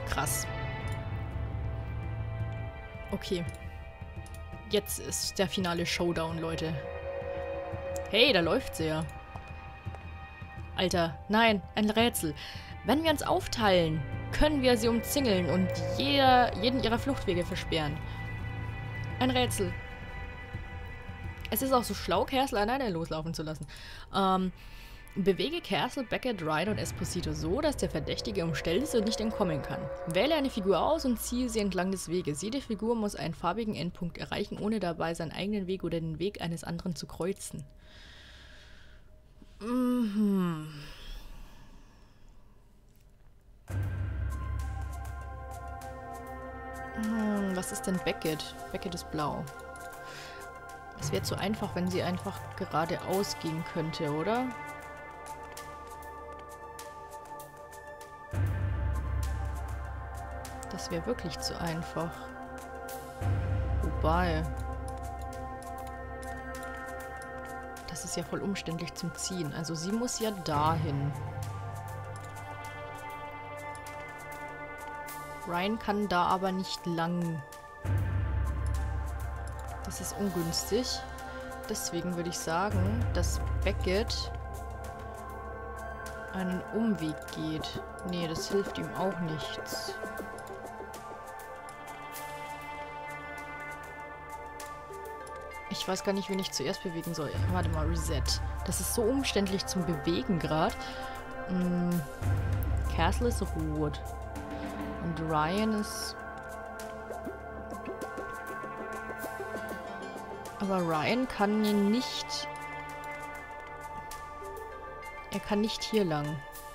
Krass. Okay. Jetzt ist der finale Showdown, Leute. Hey, da läuft sie ja. Alter, nein, ein Rätsel. Wenn wir uns aufteilen, können wir sie umzingeln und jeden ihrer Fluchtwege versperren. Ein Rätsel. Es ist auch so schlau, Castle alleine loslaufen zu lassen. Bewege Castle, Beckett, Ryan und Esposito so, dass der Verdächtige umstellt ist und nicht entkommen kann. Wähle eine Figur aus und ziehe sie entlang des Weges. Jede Figur muss einen farbigen Endpunkt erreichen, ohne dabei seinen eigenen Weg oder den Weg eines anderen zu kreuzen. Was ist denn Beckett? Beckett ist blau. Es wäre zu einfach, wenn sie einfach geradeaus gehen könnte, oder? Das wäre wirklich zu einfach. Wobei... Das ist ja voll umständlich zum Ziehen. Also sie muss ja dahin. Ryan kann da aber nicht lang. Das ist ungünstig. Deswegen würde ich sagen, dass Beckett einen Umweg geht. Nee, das hilft ihm auch nichts. Ich weiß gar nicht, wen ich zuerst bewegen soll. Warte mal, Reset. Das ist so umständlich zum Bewegen gerade. Castle ist rot. Und Ryan ist... Aber Ryan kann hier nicht... Er kann nicht hier lang.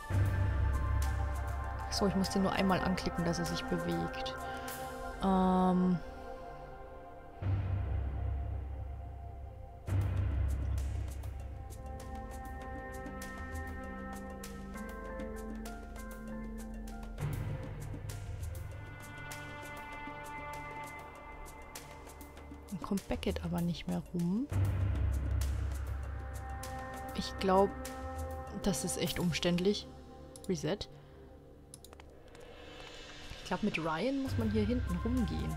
So, ich muss den nur einmal anklicken, dass er sich bewegt. Dann kommt Beckett aber nicht mehr rum. Ich glaube, das ist echt umständlich. Reset. Ich glaube, mit Ryan muss man hier hinten rumgehen.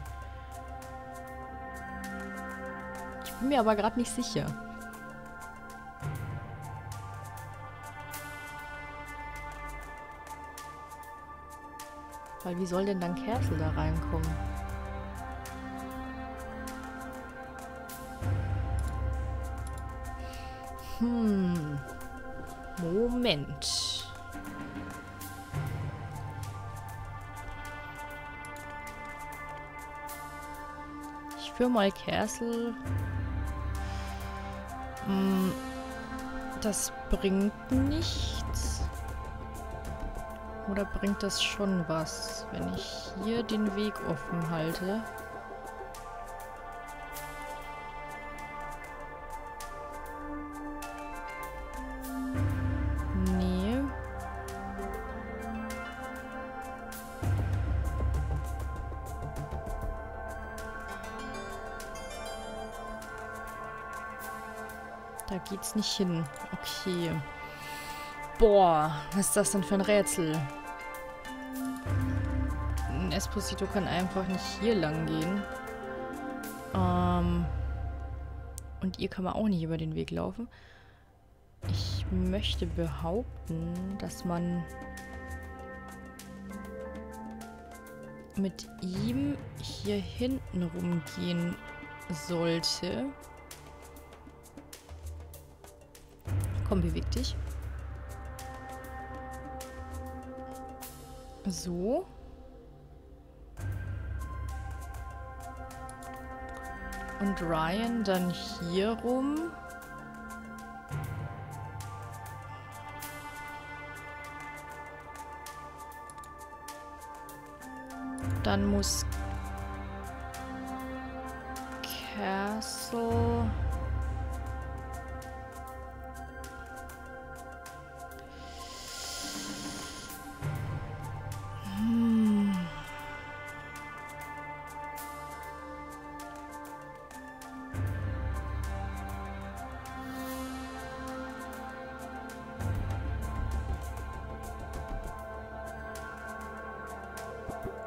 Ich bin mir aber gerade nicht sicher. Weil wie soll denn dann Castle da reinkommen? Moment. Ich führe mal Castle. Das bringt nichts. Oder bringt das schon was, wenn ich hier den Weg offen halte? Nee. Da geht's nicht hin. Okay. Boah, was ist das denn für ein Rätsel? Ein Esposito kann einfach nicht hier lang gehen. Und ihr kann man auch nicht über den Weg laufen. Ich möchte behaupten, dass man mit ihm hier hinten rumgehen sollte. Komm, beweg dich. So. Und Ryan dann hier rum. Dann muss Castle...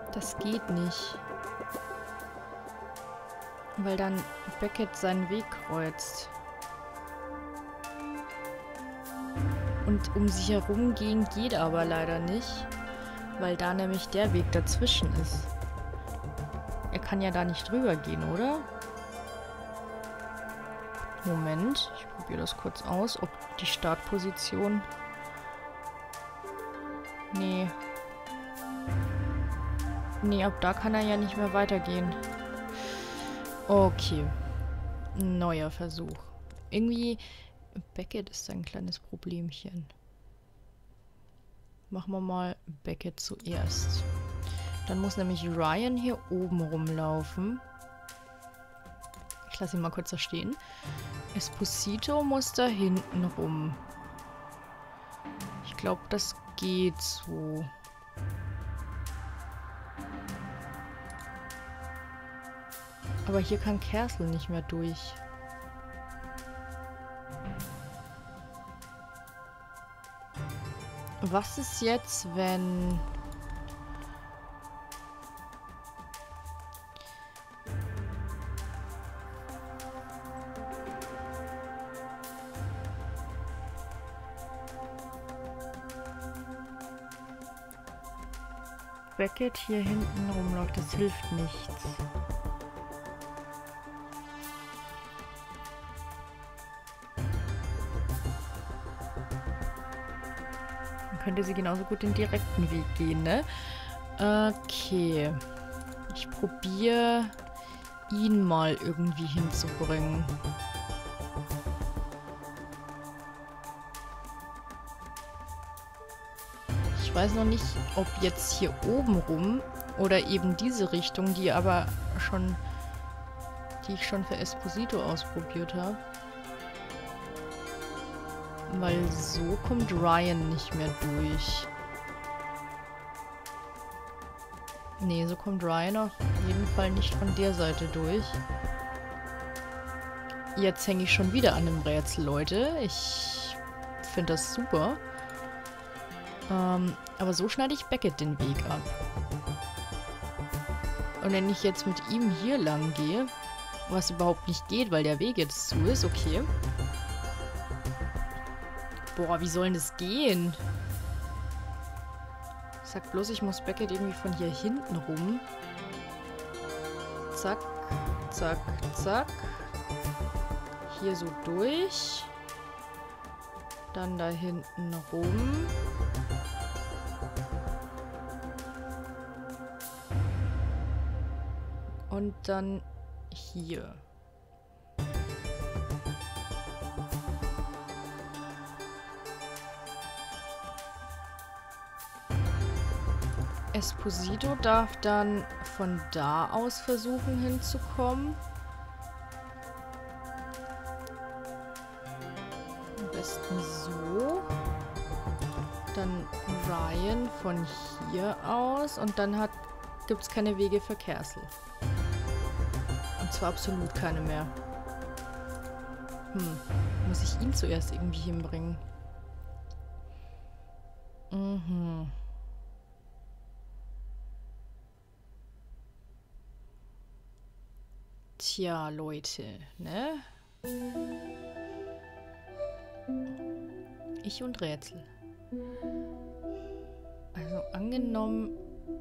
Das geht nicht. Weil dann Beckett seinen Weg kreuzt. Und um sich herum gehen geht aber leider nicht. Weil da nämlich der Weg dazwischen ist. Er kann ja da nicht drüber gehen, oder? Moment, ich probiere das kurz aus, ob die Startposition... Nee. Nee, ab da kann er ja nicht mehr weitergehen. Okay. Neuer Versuch. Irgendwie... Beckett ist ein kleines Problemchen. Machen wir mal Beckett zuerst. Dann muss nämlich Ryan hier oben rumlaufen. Ich lasse ihn mal kurz da stehen. Esposito muss da hinten rum. Ich glaube, das geht so. Aber hier kann Kersel nicht mehr durch. Was ist jetzt, wenn... Beckett hier hinten rumläuft, das hilft nichts. Dann könnte sie genauso gut den direkten Weg gehen, ne? Okay. Ich probiere, ihn mal irgendwie hinzubringen. Ich weiß noch nicht, ob jetzt hier oben rum oder eben diese Richtung, die ich schon für Esposito ausprobiert habe. Weil so kommt Ryan nicht mehr durch. Nee, so kommt Ryan auf jeden Fall nicht von der Seite durch. Jetzt hänge ich schon wieder an dem Rätsel, Leute. Ich finde das super. Aber so schneide ich Beckett den Weg ab. Und wenn ich jetzt mit ihm hier lang gehe, was überhaupt nicht geht, weil der Weg jetzt zu ist, okay. Boah, wie soll denn das gehen? Ich sag bloß, ich muss Beckett irgendwie von hier hinten rum. Zack, zack, zack. Hier so durch. Dann da hinten rum. Und dann hier. Esposito darf dann von da aus versuchen hinzukommen. Am besten so. Dann Ryan von hier aus. Und dann gibt es keine Wege für Kersel. Und zwar absolut keine mehr. Muss ich ihn zuerst irgendwie hinbringen? Mhm. Tja, Leute, ne? Ich und Rätsel. Also angenommen...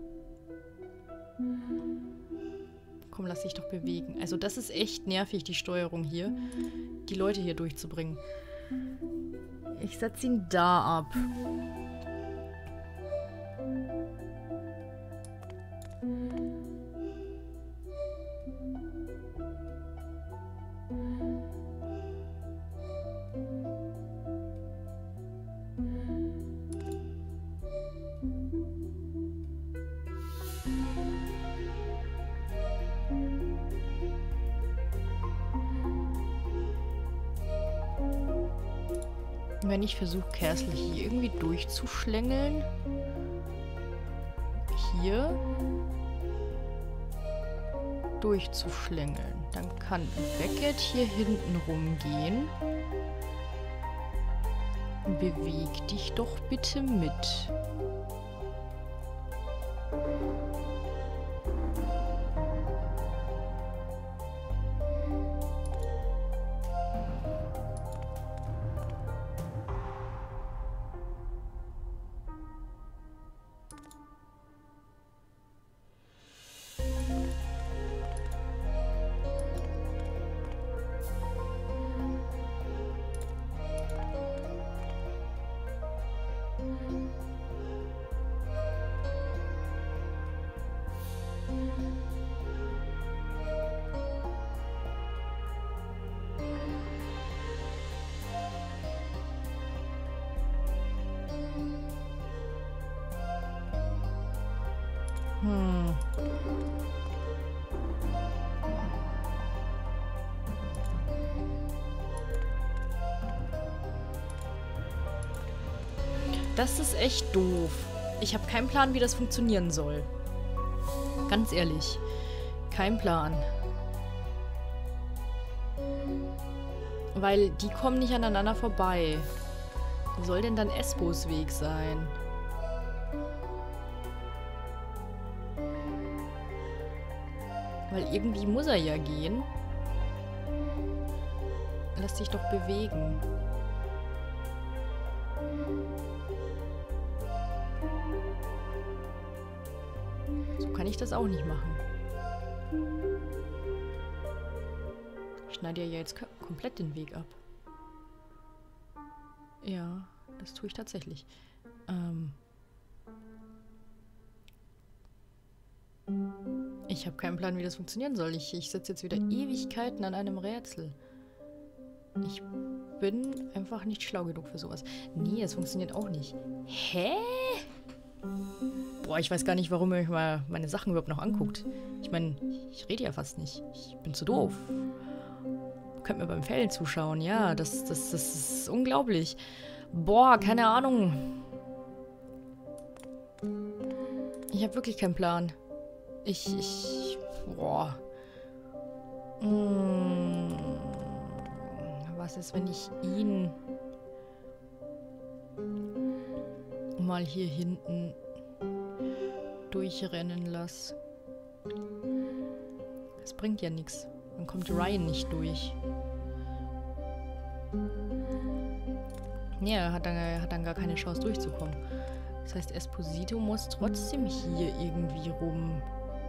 Komm, lass dich doch bewegen. Also das ist echt nervig, die Steuerung hier. Die Leute hier durchzubringen. Ich setze ihn da ab. Wenn ich versuche, Kersel hier irgendwie durchzuschlängeln. Hier. Durchzuschlängeln. Dann kann Beckett hier hinten rumgehen. Beweg dich doch bitte mit. Hm. Das ist echt doof. Ich habe keinen Plan, wie das funktionieren soll. Ganz ehrlich. Kein Plan. Weil die kommen nicht aneinander vorbei. Wo soll denn dann Espos Weg sein? Weil irgendwie muss er ja gehen. Lass dich doch bewegen. So kann ich das auch nicht machen. Ich schneide ja jetzt komplett den Weg ab. Ja, das tue ich tatsächlich. Ich habe keinen Plan, wie das funktionieren soll. Ich sitze jetzt wieder Ewigkeiten an einem Rätsel. Ich bin einfach nicht schlau genug für sowas. Nee, es funktioniert auch nicht. Hä? Boah, ich weiß gar nicht, warum ihr euch mal meine Sachen überhaupt noch anguckt. Ich meine, ich rede ja fast nicht. Ich bin zu doof. Könnt mir beim Fällen zuschauen. Ja, das ist unglaublich. Boah, keine Ahnung. Ich habe wirklich keinen Plan. Boah. Was ist, wenn ich ihn mal hier hinten durchrennen lasse? Das bringt ja nichts. Dann kommt Ryan nicht durch. Ja, er hat dann gar keine Chance durchzukommen. Das heißt, Esposito muss trotzdem hier irgendwie rum.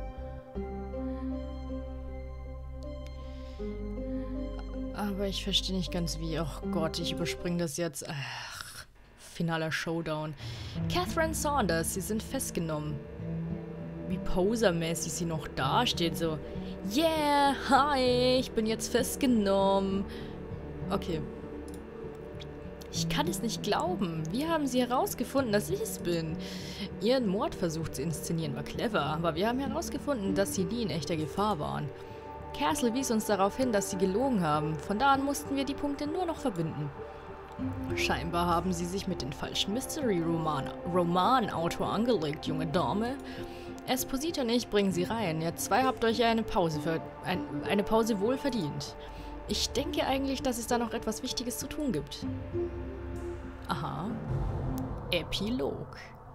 Aber ich verstehe nicht ganz wie. Oh Gott, ich überspringe das jetzt. Ach, finaler Showdown. Catherine Saunders, sie sind festgenommen. Wie posermäßig sie noch dasteht, so. Yeah, hi, ich bin jetzt festgenommen. Okay. Ich kann es nicht glauben. Wie haben sie herausgefunden, dass ich es bin? Ihren Mordversuch zu inszenieren war clever, aber wir haben herausgefunden, dass sie nie in echter Gefahr waren. Castle wies uns darauf hin, dass sie gelogen haben. Von da an mussten wir die Punkte nur noch verbinden. Scheinbar haben sie sich mit dem falschen Mystery-Roman-Autor angelegt, junge Dame. Esposito und ich bringen sie rein. Ihr zwei habt euch eine Pause wohl verdient. Ich denke eigentlich, dass es da noch etwas Wichtiges zu tun gibt. Aha. Epilog.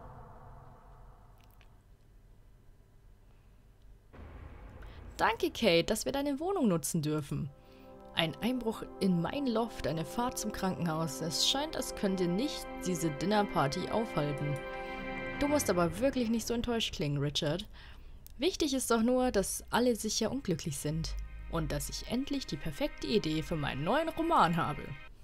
Danke, Kate, dass wir deine Wohnung nutzen dürfen. Ein Einbruch in mein Loft, eine Fahrt zum Krankenhaus. Es scheint, als könnte nicht diese Dinnerparty aufhalten. Du musst aber wirklich nicht so enttäuscht klingen, Richard. Wichtig ist doch nur, dass alle sicher unglücklich sind. Und dass ich endlich die perfekte Idee für meinen neuen Roman habe.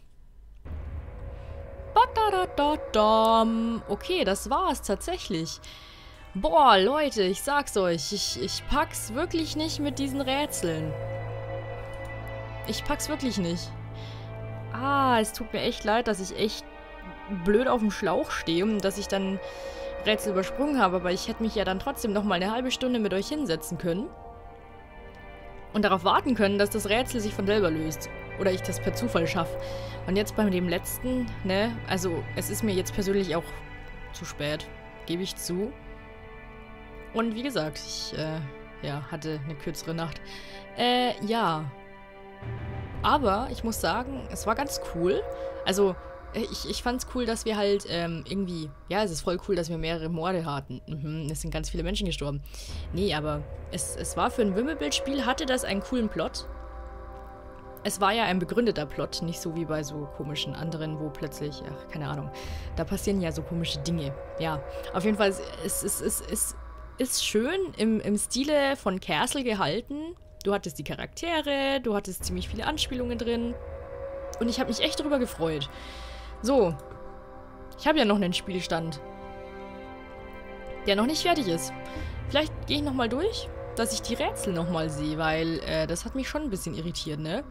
Okay, das war's tatsächlich. Boah, Leute, ich sag's euch, ich pack's wirklich nicht mit diesen Rätseln. Ich pack's wirklich nicht. Es tut mir echt leid, dass ich echt blöd auf dem Schlauch stehe und dass ich dann Rätsel übersprungen habe, aber ich hätte mich ja dann trotzdem noch mal eine halbe Stunde mit euch hinsetzen können. Und darauf warten können, dass das Rätsel sich von selber löst. Oder ich das per Zufall schaffe. Und jetzt bei dem letzten, ne, also es ist mir jetzt persönlich auch zu spät. Gebe ich zu. Und wie gesagt, ich, hatte eine kürzere Nacht. Ja. Aber ich muss sagen, es war ganz cool. Also, ich fand's cool, dass wir halt irgendwie... Ja, es ist voll cool, dass wir mehrere Morde hatten. Es sind ganz viele Menschen gestorben. Nee, aber es war für ein Wimmelbildspiel, hatte das einen coolen Plot. Es war ja ein begründeter Plot, nicht so wie bei so komischen anderen, wo plötzlich... Ach, keine Ahnung. Da passieren ja so komische Dinge. Ja, auf jeden Fall, es ist schön im Stile von Castle gehalten. Du hattest die Charaktere, du hattest ziemlich viele Anspielungen drin. Und ich habe mich echt darüber gefreut. So. Ich habe ja noch einen Spielstand, der noch nicht fertig ist. Vielleicht gehe ich nochmal durch, dass ich die Rätsel nochmal sehe, weil das hat mich schon ein bisschen irritiert, ne?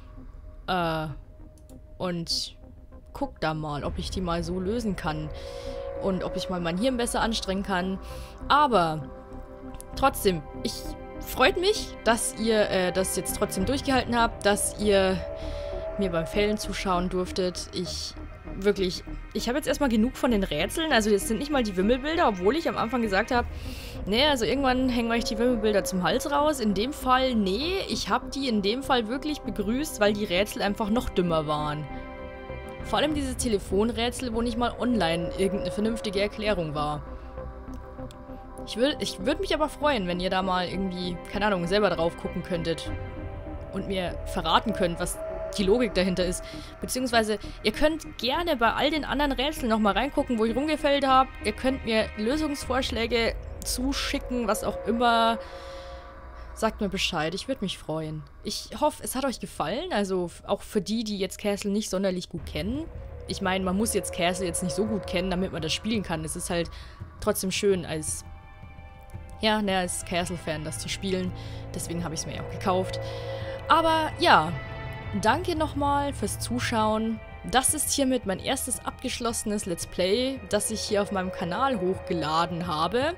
Und guck da mal, ob ich die mal so lösen kann. Und ob ich mal mein Hirn besser anstrengen kann. Aber trotzdem, freut mich, dass ihr das jetzt trotzdem durchgehalten habt, dass ihr mir beim Fällen zuschauen durftet. Ich habe jetzt erstmal genug von den Rätseln. Also jetzt sind nicht mal die Wimmelbilder, obwohl ich am Anfang gesagt habe, nee, also irgendwann hängen euch die Wimmelbilder zum Hals raus. In dem Fall, nee, ich habe die in dem Fall wirklich begrüßt, weil die Rätsel einfach noch dümmer waren. Vor allem dieses Telefonrätsel, wo nicht mal online irgendeine vernünftige Erklärung war. Ich würde mich aber freuen, wenn ihr da mal irgendwie, keine Ahnung, selber drauf gucken könntet. Und mir verraten könnt, was die Logik dahinter ist. Beziehungsweise, ihr könnt gerne bei all den anderen Rätseln nochmal reingucken, wo ich rumgefällt habe. Ihr könnt mir Lösungsvorschläge zuschicken, was auch immer. Sagt mir Bescheid, ich würde mich freuen. Ich hoffe, es hat euch gefallen. Also auch für die, die jetzt Castle nicht sonderlich gut kennen. Ich meine, man muss jetzt Castle jetzt nicht so gut kennen, damit man das spielen kann. Es ist halt trotzdem schön als Castle-Fan das zu spielen. Deswegen habe ich es mir ja auch gekauft. Aber ja, danke nochmal fürs Zuschauen. Das ist hiermit mein erstes abgeschlossenes Let's Play, das ich hier auf meinem Kanal hochgeladen habe.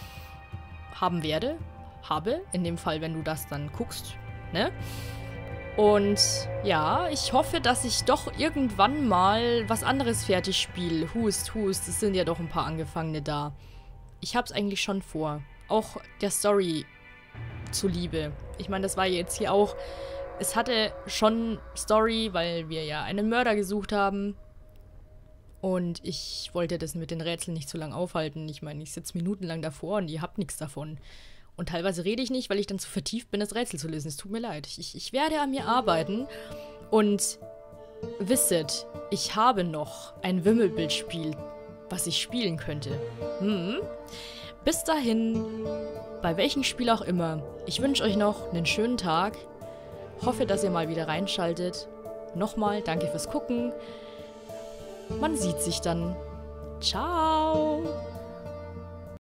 Habe, in dem Fall, wenn du das dann guckst, ne? Und ja, ich hoffe, dass ich doch irgendwann mal was anderes fertig spiele. Hust, es sind ja doch ein paar Angefangene da. Ich hab's eigentlich schon vor. Auch der Story zuliebe. Ich meine, das war jetzt hier auch... Es hatte schon Story, weil wir ja einen Mörder gesucht haben. Und ich wollte das mit den Rätseln nicht zu lang aufhalten. Ich meine, ich sitze minutenlang davor und ihr habt nichts davon. Und teilweise rede ich nicht, weil ich dann zu vertieft bin, das Rätsel zu lösen. Es tut mir leid. Ich werde an mir arbeiten. Und wisset, ich habe noch ein Wimmelbildspiel, was ich spielen könnte. Bis dahin, bei welchem Spiel auch immer, ich wünsche euch noch einen schönen Tag. Hoffe, dass ihr mal wieder reinschaltet. Nochmal, danke fürs Gucken. Man sieht sich dann. Ciao!